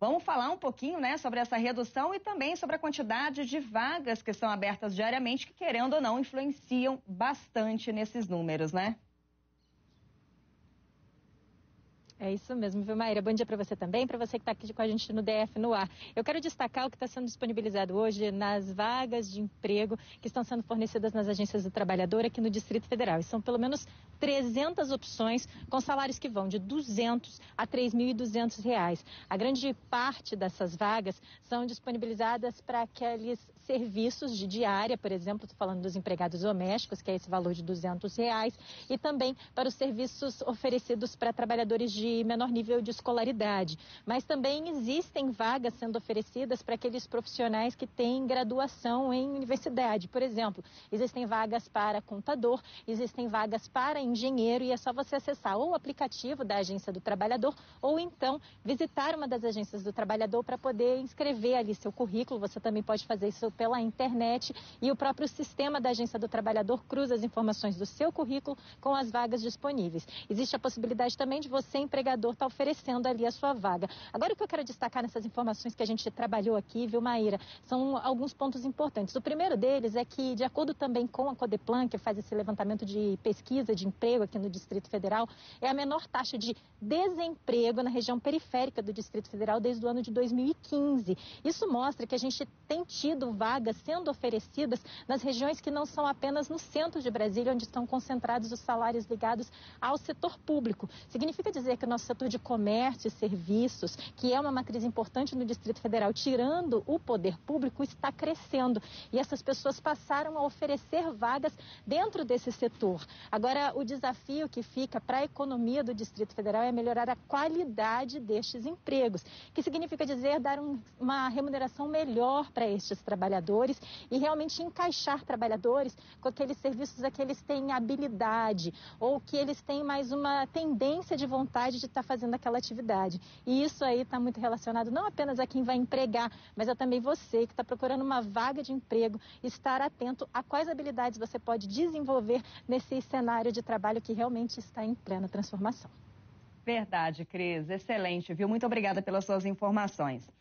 Vamos falar um pouquinho, né, sobre essa redução e também sobre a quantidade de vagas que são abertas diariamente, que, querendo ou não, influenciam bastante nesses números, né? É isso mesmo, viu, Maíra? Bom dia para você também, para você que está aqui com a gente no DF no ar. Eu quero destacar o que está sendo disponibilizado hoje nas vagas de emprego que estão sendo fornecidas nas agências do trabalhador aqui no Distrito Federal. E são pelo menos 300 opções com salários que vão de R$ 200 a R$ 3.200. A grande parte dessas vagas são disponibilizadas para aqueles serviços de diária, por exemplo, estou falando dos empregados domésticos, que é esse valor de R$ 200, e também para os serviços oferecidos para trabalhadores de menor nível de escolaridade. Mas também existem vagas sendo oferecidas para aqueles profissionais que têm graduação em universidade. Por exemplo, existem vagas para contador, existem vagas para engenheiro, e é só você acessar ou o aplicativo da Agência do Trabalhador ou então visitar uma das agências do trabalhador para poder inscrever ali seu currículo. Você também pode fazer isso pela internet, e o próprio sistema da Agência do Trabalhador cruza as informações do seu currículo com as vagas disponíveis. Existe a possibilidade também de você, empregador, estar oferecendo ali a sua vaga. Agora, o que eu quero destacar nessas informações que a gente trabalhou aqui, viu, Maíra, são alguns pontos importantes. O primeiro deles é que, de acordo também com a Codeplan, que faz esse levantamento de pesquisa de emprego aqui no Distrito Federal, é a menor taxa de desemprego na região periférica do Distrito Federal desde o ano de 2015. Isso mostra que a gente tem tido vagas sendo oferecidas nas regiões que não são apenas no centro de Brasília, onde estão concentrados os salários ligados ao setor público. Significa dizer que o nosso setor de comércio e serviços, que é uma matriz importante no Distrito Federal, tirando o poder público, está crescendo. E essas pessoas passaram a oferecer vagas dentro desse setor. Agora, o desafio que fica para a economia do Distrito Federal é melhorar a qualidade destes empregos, que significa dizer dar uma remuneração melhor para estes trabalhadores e realmente encaixar trabalhadores com aqueles serviços a que eles têm habilidade ou que eles têm mais uma tendência de vontade de estar fazendo aquela atividade. E isso aí está muito relacionado não apenas a quem vai empregar, mas a também você que está procurando uma vaga de emprego, estar atento a quais habilidades você pode desenvolver nesse cenário de trabalho que realmente está em plena transformação. Verdade, Cris. Excelente, viu? Muito obrigada pelas suas informações.